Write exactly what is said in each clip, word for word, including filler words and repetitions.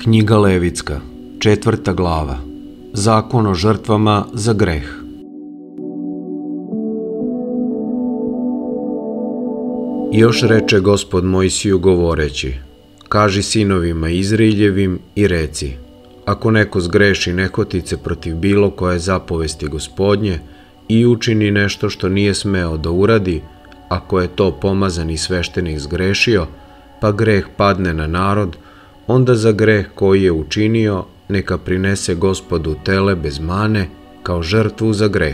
Knjiga Levitska, četvrta glava. Zakon o žrtvama za greh. Još reče Gospod Mojsiju govoreći: kaži sinovima Izraeljevim i reci: ako neko zgreši nehotice protiv bilo koje zapovesti Gospodnje i učini nešto što nije smeo da uradi, ako je to pomazani sveštenik zgrešio, pa greh padne na narod, onda za greh koji je učinio neka prinese Gospodu tele bez mane kao žrtvu za greh.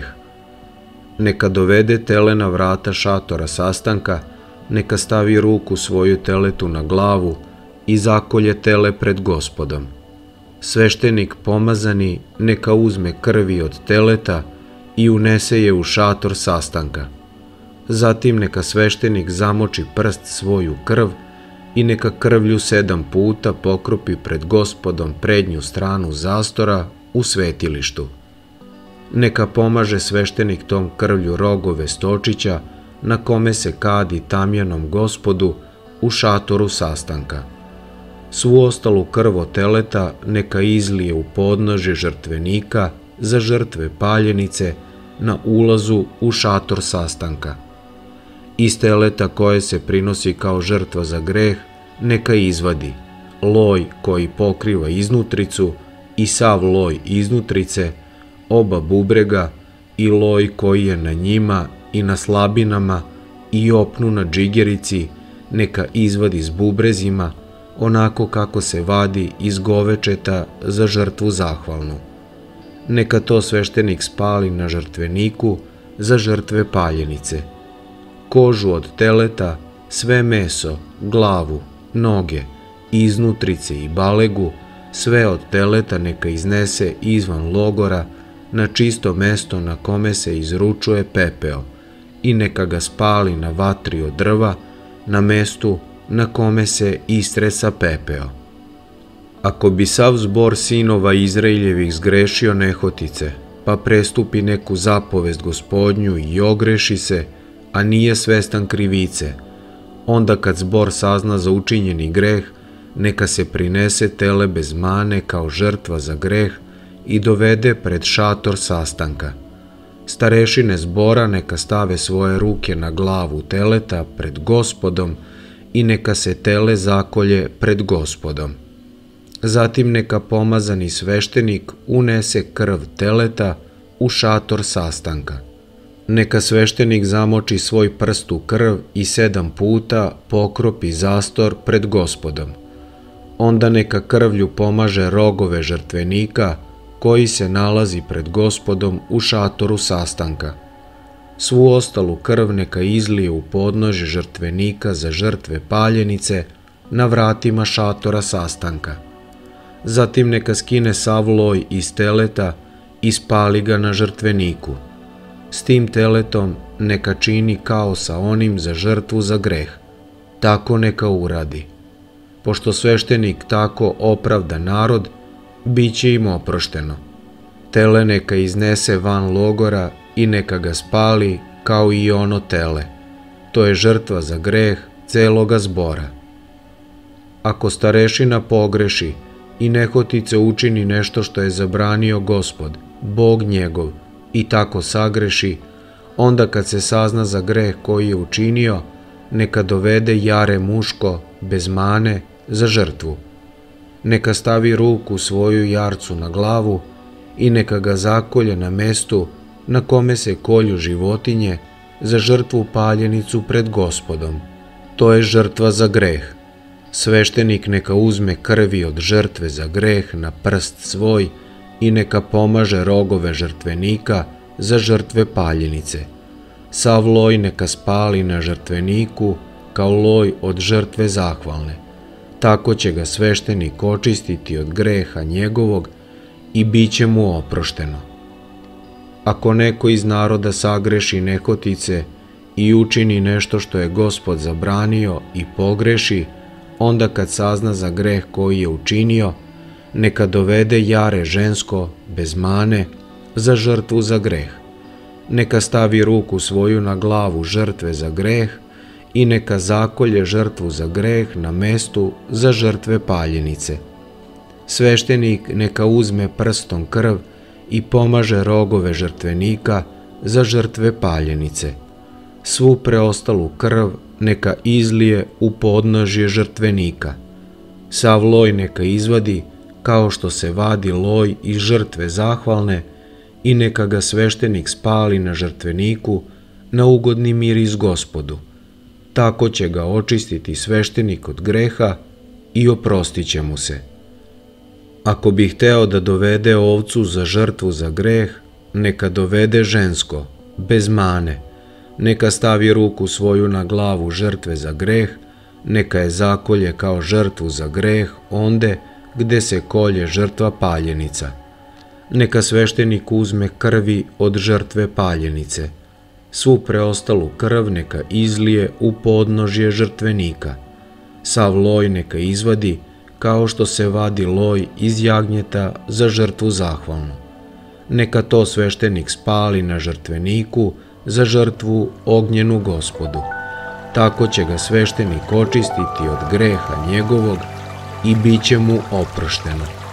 Neka dovede tele na vrata šatora sastanka, neka stavi ruku svoju teletu na glavu i zakolje tele pred Gospodom. Sveštenik pomazani neka uzme krvi od teleta i unese je u šator sastanka. Zatim neka sveštenik zamoči prst svoju krv i neka krvlju sedam puta pokropi pred Gospodom prednju stranu zastora u svetilištu. Neka pomaže sveštenik tom krvlju rogove stočića na kome se kadi tamjanom Gospodu u šatoru sastanka. Svu ostalu krv od teleta neka izlije u podnožje žrtvenika za žrtve paljenice na ulazu u šator sastanka. Iz teleta koje se prinosi kao žrtva za greh neka izvadi loj koji pokriva iznutricu i sav loj iznutrice, oba bubrega i loj koji je na njima i na slabinama i opnu na džigerici neka izvadi s bubrezima, onako kako se vadi iz govečeta za žrtvu zahvalnu. Neka to sveštenik spali na žrtveniku za žrtve paljenice. Kožu od teleta, sve meso, glavu, noge, iznutrice i balegu, sve od teleta neka iznese izvan logora na čisto mesto na kome se izručuje pepeo i neka ga spali na vatri od drva na mestu na kome se istresa pepeo. Ako bi sav zbor sinova Izraeljevih zgrešio nehotice, pa prestupi neku zapovest Gospodnju i ogreši se, a nije svestan krivice, onda kad zbor sazna za učinjeni greh, neka se prinese tele bez mane kao žrtva za greh i dovede pred šator sastanka. Starešine zbora neka stave svoje ruke na glavu teleta pred Gospodom i neka se tele zakolje pred Gospodom. Zatim neka pomazani sveštenik unese krv teleta u šator sastanka. Neka sveštenik zamoči svoj prst u krv i sedam puta pokropi zastor pred Gospodom. Onda neka krvlju pomaže rogove žrtvenika koji se nalazi pred Gospodom u šatoru sastanka. Svu ostalu krv neka izlije u podnožje žrtvenika za žrtve paljenice na vratima šatora sastanka. Zatim neka skine sav loj iz teleta i spali ga na žrtveniku. S tim teletom neka čini kao sa onim za žrtvu za greh. Tako neka uradi. Pošto sveštenik tako opravda narod, bit će im oprošteno. Tele neka iznese van logora i neka ga spali kao i ono tele. To je žrtva za greh celoga zbora. Ako starešina pogreši i nehotice učini nešto što je zabranio Gospod, Bog njegov, i tako sagreši, onda kad se sazna za greh koji je učinio, neka dovede jare muško bez mane za žrtvu. Neka stavi ruku svoju jarcu na glavu i neka ga zakolje na mestu na kome se kolju životinje za žrtvu paljenicu pred Gospodom. To je žrtva za greh. Sveštenik neka uzme krvi od žrtve za greh na prst svoj i neka pomaže rogove žrtvenika za žrtve paljenice. Sav loj neka spali na žrtveniku kao loj od žrtve zahvalne. Tako će ga sveštenik očistiti od greha njegovog i bit će mu oprošteno. Ako neko iz naroda sagreši nehotice i učini nešto što je Gospod zabranio i pogreši, onda kad sazna za greh koji je učinio, neka dovede jare žensko bez mane za žrtvu za greh. Neka stavi ruku svoju na glavu žrtve za greh i neka zakolje žrtvu za greh na mestu za žrtve paljenice. Sveštenik neka uzme prstom krv i pomaže rogove žrtvenika za žrtve paljenice. Svu preostalu krv neka izlije u podnožje žrtvenika. Sav loj neka izvadi kao što se vadi loj iz žrtve zahvalne i neka ga sveštenik spali na žrtveniku na ugodni miris Gospodu. Tako će ga očistiti sveštenik od greha i oprostit će mu se. Ako bi hteo da dovede ovcu za žrtvu za greh, neka dovede žensko, bez mane, neka stavi ruku svoju na glavu žrtve za greh, neka je zakolje kao žrtvu za greh onde gde se kolje žrtva paljenica. Neka sveštenik uzme krvi od žrtve paljenice. Svu preostalu krv neka izlije u podnožje žrtvenika. Sav loj neka izvadi kao što se vadi loj iz jagnjeta za žrtvu zahvalnu. Neka to sveštenik spali na žrtveniku za žrtvu ognjenu Gospodu. Tako će ga sveštenik očistiti od greha njegovog i bit će mu oprošteno.